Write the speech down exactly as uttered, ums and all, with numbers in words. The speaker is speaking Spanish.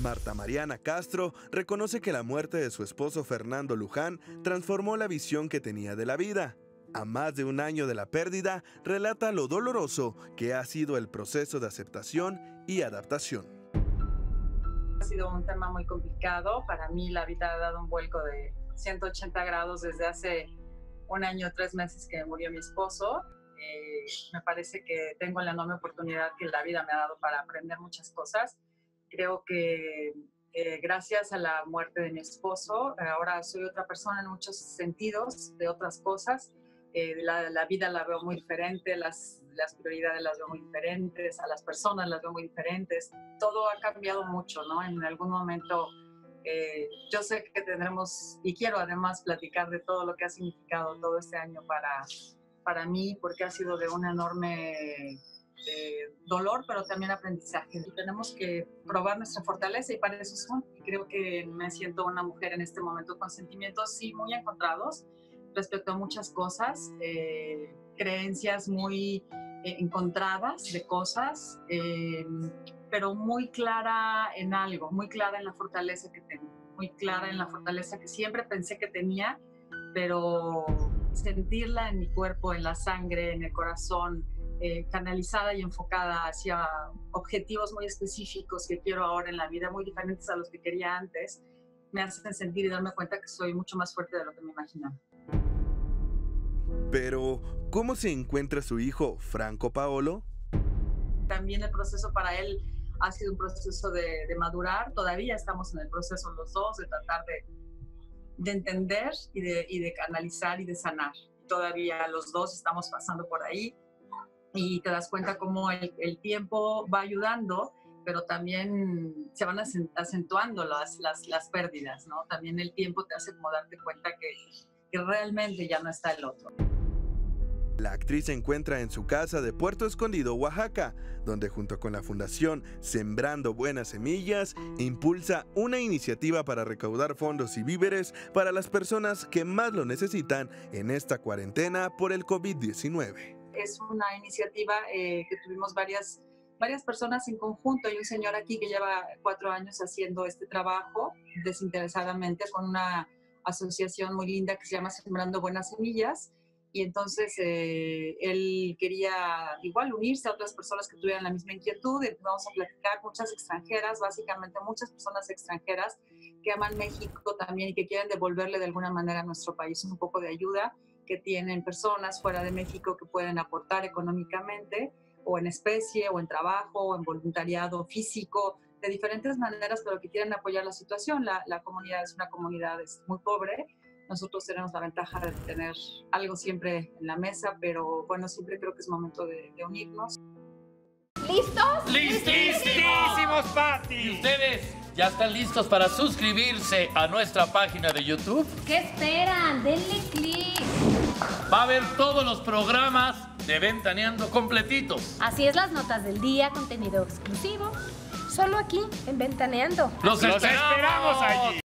Marta Mariana Castro reconoce que la muerte de su esposo Fernando Luján transformó la visión que tenía de la vida. A más de un año de la pérdida, relata lo doloroso que ha sido el proceso de aceptación y adaptación. Ha sido un tema muy complicado. Para mí la vida ha dado un vuelco de ciento ochenta grados desde hace un año, tres meses que murió mi esposo. Eh, me parece que tengo la enorme oportunidad que la vida me ha dado para aprender muchas cosas. Creo que eh, gracias a la muerte de mi esposo, ahora soy otra persona en muchos sentidos, de otras cosas. Eh, la, la vida la veo muy diferente, las, las prioridades las veo muy diferentes, a las personas las veo muy diferentes. Todo ha cambiado mucho, ¿no? En algún momento eh, yo sé que tendremos, y quiero además platicar de todo lo que ha significado todo este año para, para mí, porque ha sido de un enorme de dolor, pero también aprendizaje. Y tenemos que probar nuestra fortaleza y para eso son. Y creo que me siento una mujer en este momento con sentimientos, sí, muy encontrados respecto a muchas cosas, eh, creencias muy eh, encontradas de cosas, eh, pero muy clara en algo, muy clara en la fortaleza que tengo, muy clara en la fortaleza que siempre pensé que tenía, pero sentirla en mi cuerpo, en la sangre, en el corazón, eh, canalizada y enfocada hacia objetivos muy específicos que quiero ahora en la vida, muy diferentes a los que quería antes, me hacen sentir y darme cuenta que soy mucho más fuerte de lo que me imaginaba. Pero, ¿cómo se encuentra su hijo, Franco Paolo? También el proceso para él ha sido un proceso de, de madurar. Todavía estamos en el proceso los dos, de tratar de, de entender y de, y de canalizar y de sanar. Todavía los dos estamos pasando por ahí y te das cuenta cómo el, el tiempo va ayudando, pero también se van acentuando las, las, las pérdidas, ¿no? También el tiempo te hace como darte cuenta que, que realmente ya no está el otro. La actriz se encuentra en su casa de Puerto Escondido, Oaxaca, donde junto con la fundación Sembrando Buenas Semillas, impulsa una iniciativa para recaudar fondos y víveres para las personas que más lo necesitan en esta cuarentena por el COVID diecinueve. Es una iniciativa eh, que tuvimos varias, varias personas en conjunto. Hay un señor aquí que lleva cuatro años haciendo este trabajo desinteresadamente con una asociación muy linda que se llama Sembrando Buenas Semillas. Y entonces eh, él quería igual unirse a otras personas que tuvieran la misma inquietud. Y vamos a platicar, muchas extranjeras, básicamente muchas personas extranjeras que aman México también y que quieren devolverle de alguna manera a nuestro país un poco de ayuda, que tienen personas fuera de México que pueden aportar económicamente o en especie o en trabajo o en voluntariado físico, de diferentes maneras, pero que quieren apoyar la situación. La, la comunidad es una comunidad muy pobre. Nosotros tenemos la ventaja de tener algo siempre en la mesa, pero bueno, siempre creo que es momento de, de unirnos. ¿Listos? ¡Listísimos, Pati! ¿Y ustedes ya están listos para suscribirse a nuestra página de YouTube? ¿Qué esperan? Denle click. Va a ver todos los programas de Ventaneando completitos. Así es, las notas del día, contenido exclusivo, solo aquí en Ventaneando. ¡Los ¡Los esperamos! esperamos allí!